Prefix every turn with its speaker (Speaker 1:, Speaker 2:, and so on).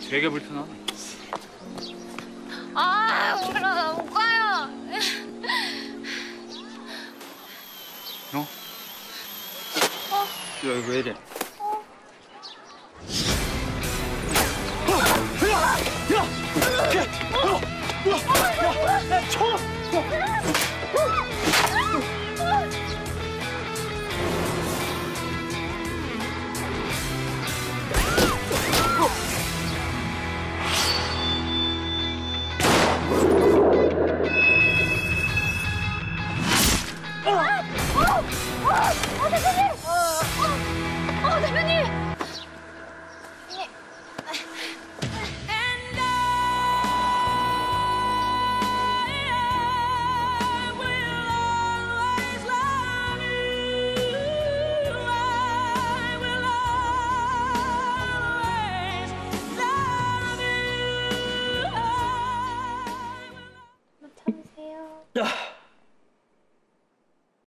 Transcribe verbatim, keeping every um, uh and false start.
Speaker 1: 되게 불편하네.
Speaker 2: 아, 몰라, 나 못 가요.
Speaker 1: 어?
Speaker 2: 어?
Speaker 1: 야, 이거 왜 이래?
Speaker 2: 어? 어, 대표님! 어, 어, 대표님! 참으세요.